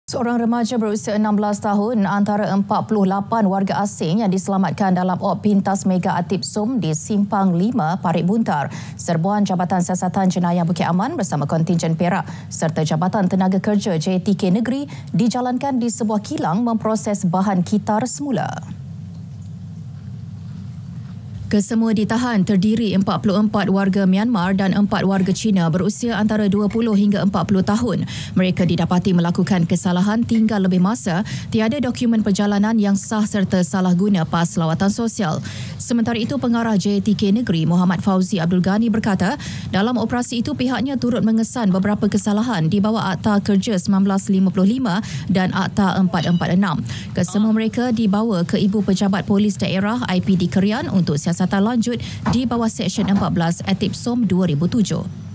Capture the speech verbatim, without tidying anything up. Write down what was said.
Seorang remaja berusia enam belas tahun antara empat puluh lapan warga asing yang diselamatkan dalam op pintas Mega Atip Som di Simpang lima, Parit Buntar. Serbuan Jabatan Siasatan Jenayah Bukit Aman bersama kontingen Perak serta Jabatan Tenaga Kerja J T K Negeri dijalankan di sebuah kilang memproses bahan kitar semula. Kesemua ditahan terdiri empat puluh empat warga Myanmar dan empat warga Cina berusia antara dua puluh hingga empat puluh tahun. Mereka didapati melakukan kesalahan tinggal lebih masa, tiada dokumen perjalanan yang sah serta salah guna pas lawatan sosial. Sementara itu, Pengarah J T K Negeri Muhammad Fauzi Abdul Ghani berkata, dalam operasi itu pihaknya turut mengesan beberapa kesalahan di bawah Akta Kerja seribu sembilan ratus lima puluh lima dan Akta empat empat enam. Kesemua mereka dibawa ke Ibu Pejabat Polis Daerah I P D Kerian untuk siasatan lanjut di bawah Seksyen empat belas Atip Som dua ribu tujuh.